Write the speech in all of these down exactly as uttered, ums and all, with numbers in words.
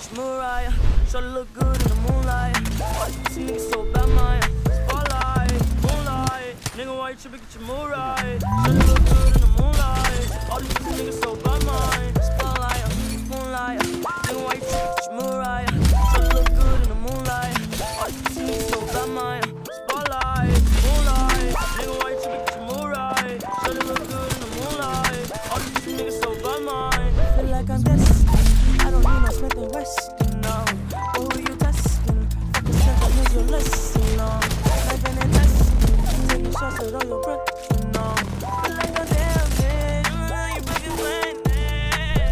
get your Mariah. Shorty look good in the moonlight. Why you pussy niggas so bad, Maya? Spotlight, moonlight. Nigga, why you trippin', get your Mariah? Shorty look good in the moonlight. All these pussy niggas so bad, Maya. Spotlight, moonlight. Nigga, why you trippin', get your Mariah? Shorty look good in the moonlight. All these pussy niggas so bad, Maya. Spotlight, moonlight. Nigga, why you trippin', get your Mariah? Shorty look good in the moonlight. All these pussy niggas so bad, Maya. Feel like I'm destined. I don't need no Smith and Weston, no. But who you testing? Fuck a second, here's your lesson, no. Life and intestine, taking shots with all your breath, you know. Feel like I'm damn bitch, you know you fucking playing it.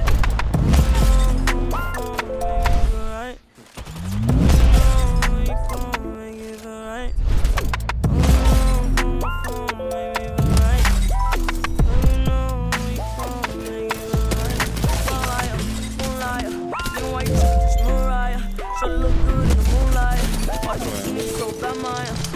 Right? You gon' make it right. Shorty look good in the moonlight. Why you see me so bad, Maya?